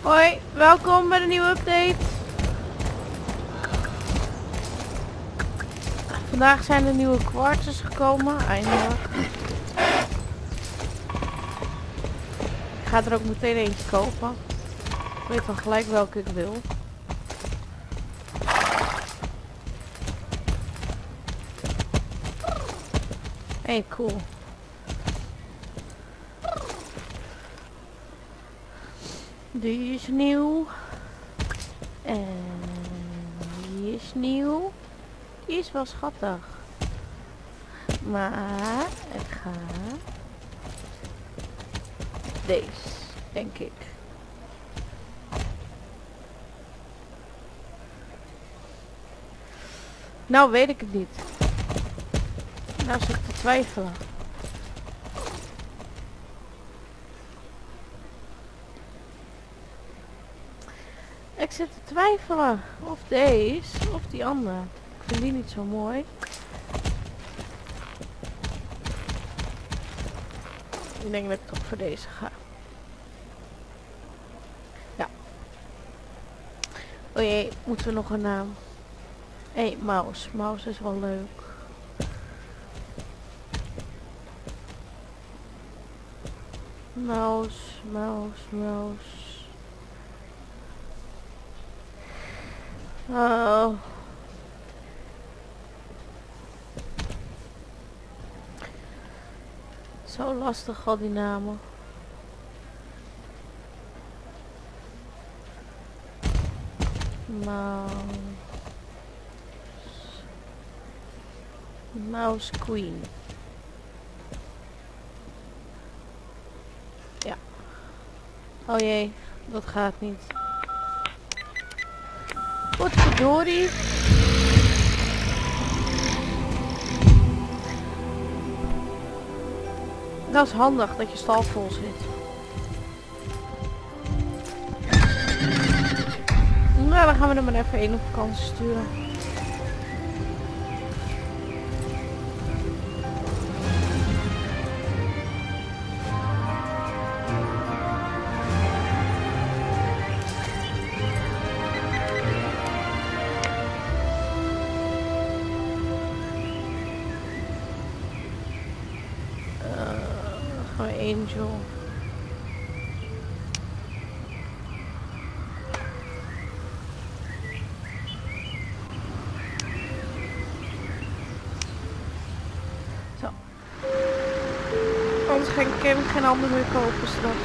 Hoi, welkom bij de nieuwe update. Vandaag zijn er nieuwe kwartjes gekomen, eindelijk. Ik ga er ook meteen eentje kopen. Ik weet al gelijk welke ik wil. Hey, cool. Die is nieuw. En die is nieuw. Die is wel schattig. Maar ik ga deze, denk ik. Nou weet ik het niet. Nou zit ik te twijfelen. Ik zit te twijfelen of deze of die andere. Ik vind die niet zo mooi. Ik denk dat ik toch voor deze ga. Ja. Oh jee, moeten we nog een naam? Hé, Maus. Maus is wel leuk. Maus, Maus, Maus. Oh. Zo lastig al die namen. Mouse Queen. Ja. Oh jee, dat gaat niet. Wat verdorie. Dat is handig dat je stal vol zit. Nou, dan gaan we er maar even één op vakantie sturen. Angel. Zo. Anders ga ik geen ander meer kopen straks.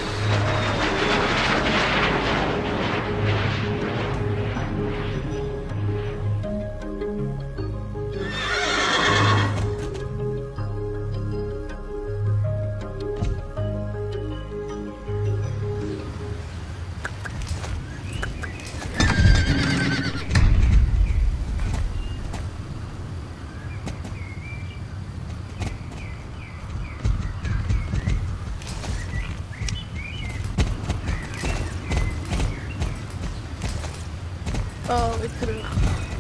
Oh, weer terug.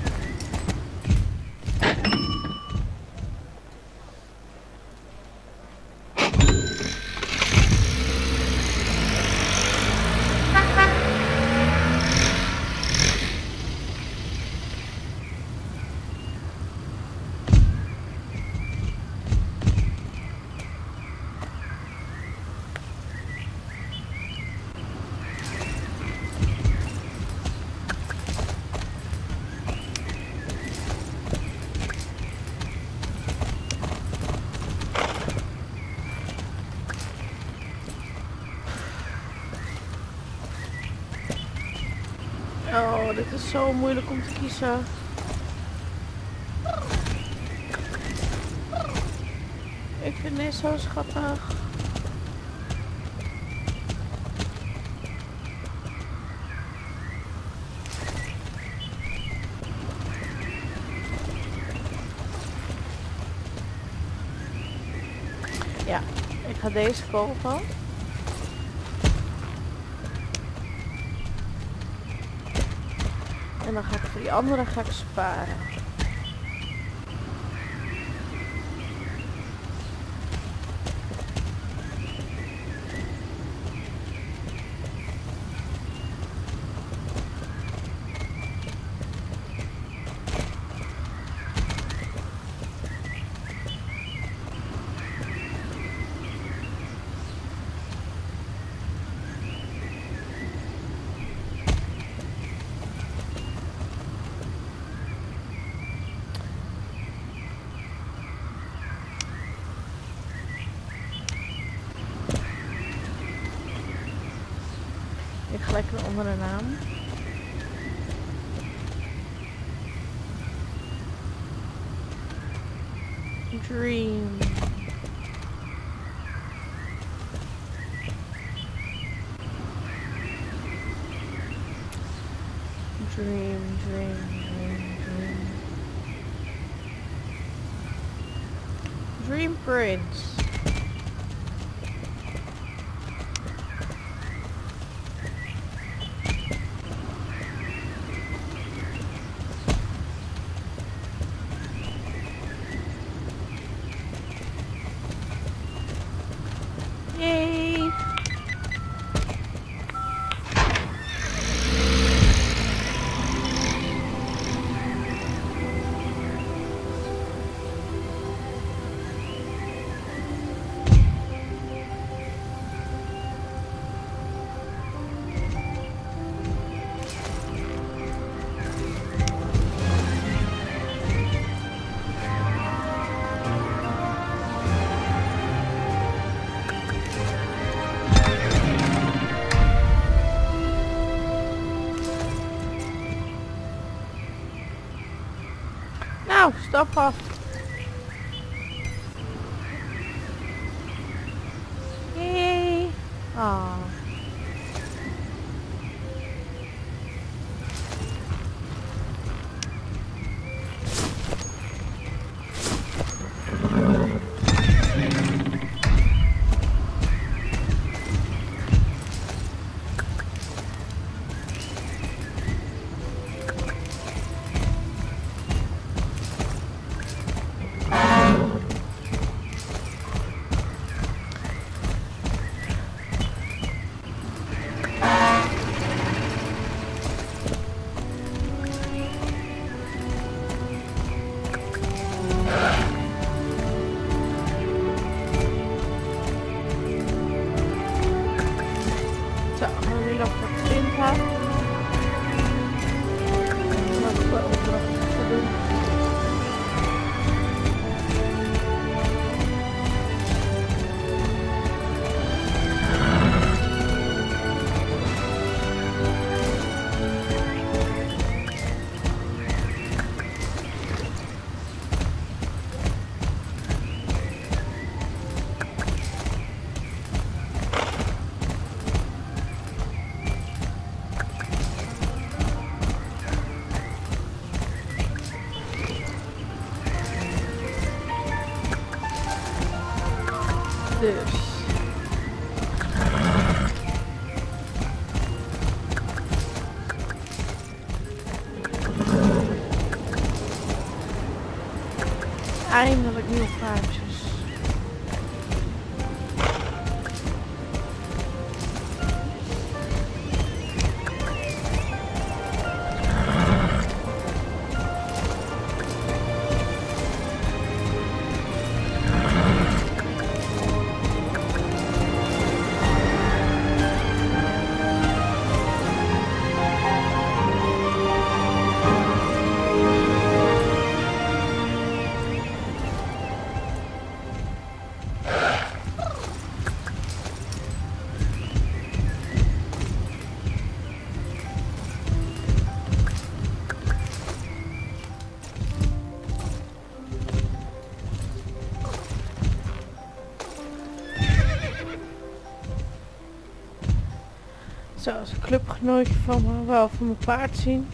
Oh, dit is zo moeilijk om te kiezen. Ik vind deze zo schattig. Ja, ik ga deze kopen. En dan ga ik voor die andere sparen. Ik gelijk een andere naam. Dream. Dream, dream, dream, dream. Dream Prince. Yay! Nou, stap af. Yay! Ah. Zo, gaan we nu nog wat printen. Wat voor opdrachten te doen. Dus. Eindelijk nieuwe kaartjes. Zo, als een clubgenootje van me wel van mijn paard zien.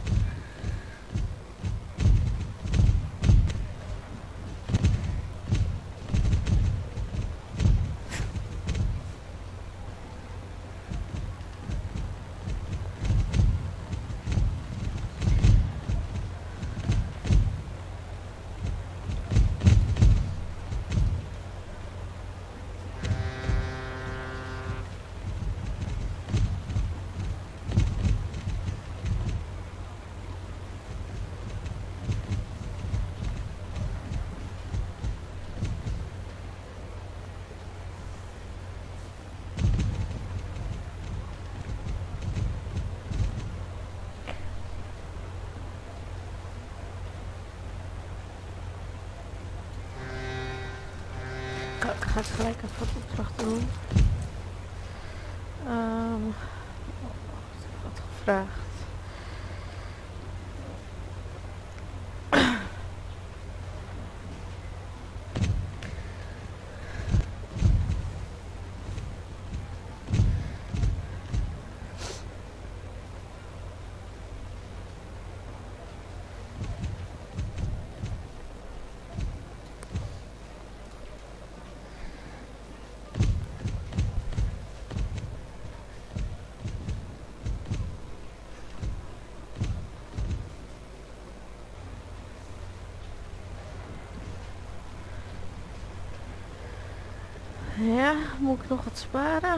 Ik ga het gelijk even wat opdrachten doen. gevraagd. Ja, moet ik nog wat sparen?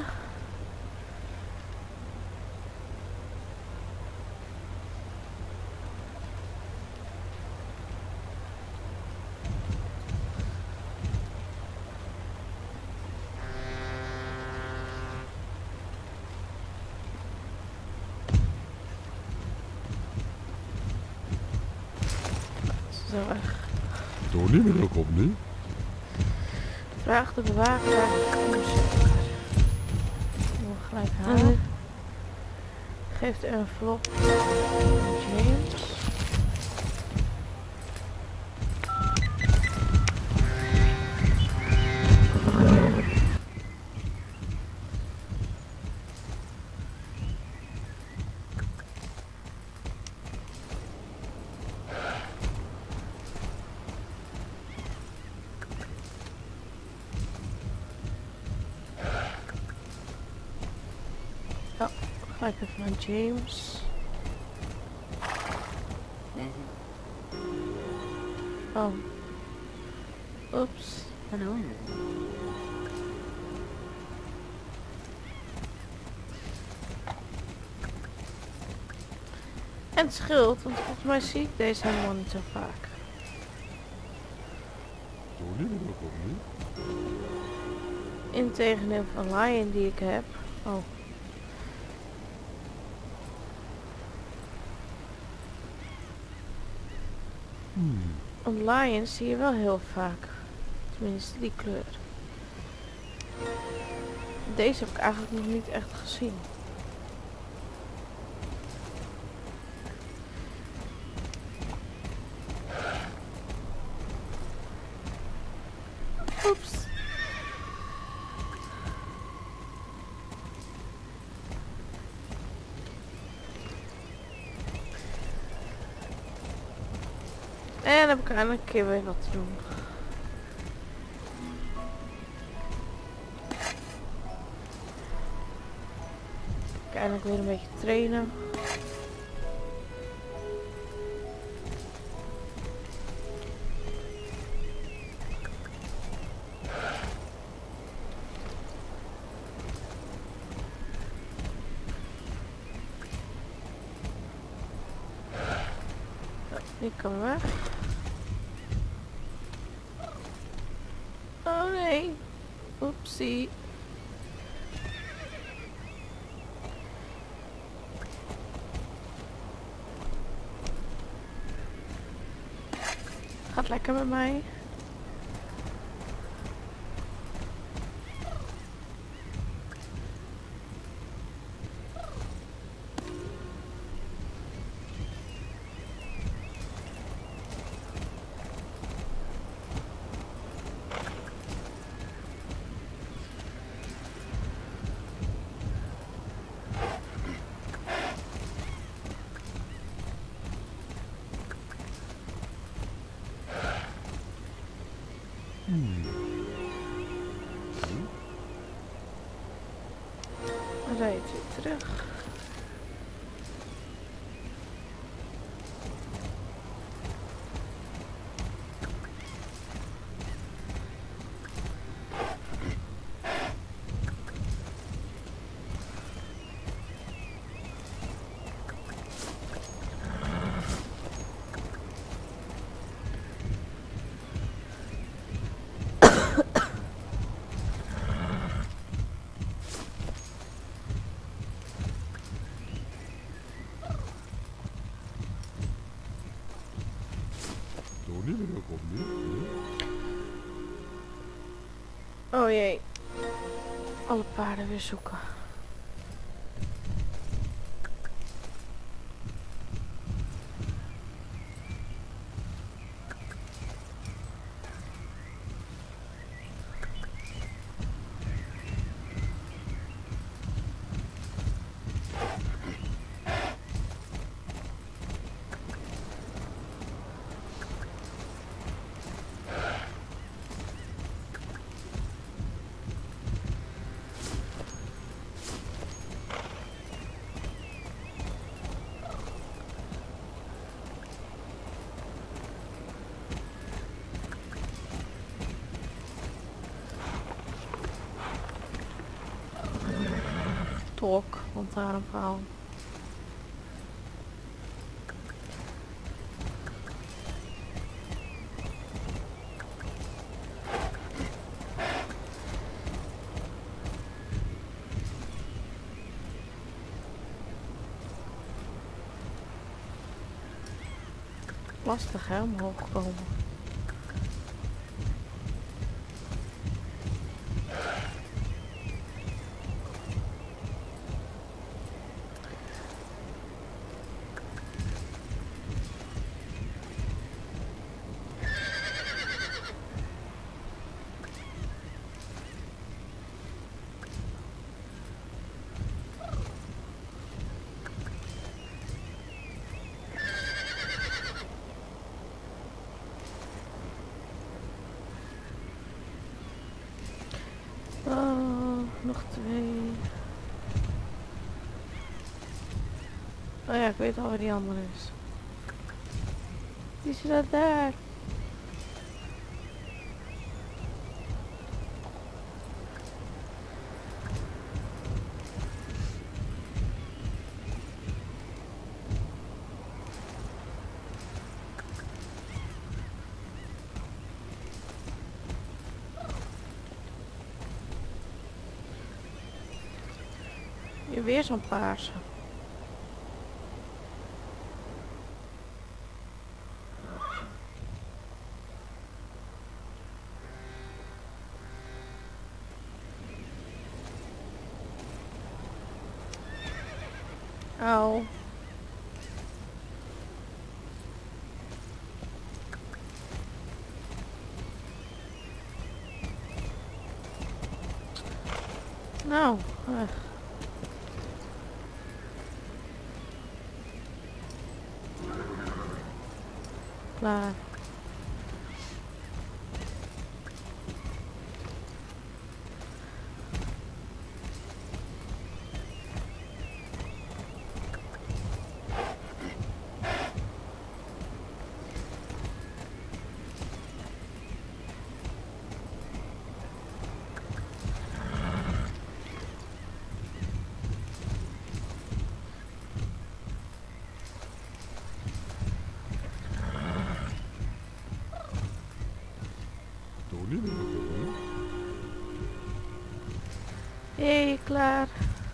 Zo erg. Door niet meer ook opnieuw. Vraag de bewaker waar ik kom zitten. Gelijk halen. Geeft een envelop aan James. Ja, ga ik even naar James. Oh. Oeps. Hallo. En het scheelt, want volgens mij zie ik deze helemaal niet zo vaak. Door niet meer ook opnieuw. In tegendeel van Lion die ik heb. Oh. Want Lions zie je wel heel vaak. Tenminste die kleur. Deze heb ik eigenlijk nog niet echt gezien. Oeps. En dan heb ik eindelijk een keer weer wat te doen. Ik eindelijk weer een beetje trainen. Die kan weg. Oh nee. Oepsie. Gaat lekker met mij. Dan rijd je terug. Door niet meer ook opnieuw. Oh jee. Alle paarden weer zoeken. hok, lantaarnpaal. Lastig hè, omhoog komen. Nog 2. Oh ja, ik weet al waar die andere is. Die zit daar. Hier weer zo'n paarse. Auw. Nou, klaar. Tony met een kop nu. Hé, klaar.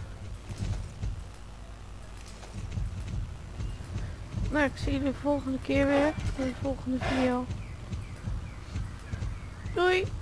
Nou, ik zie jullie de volgende keer weer. In de volgende video. Doei!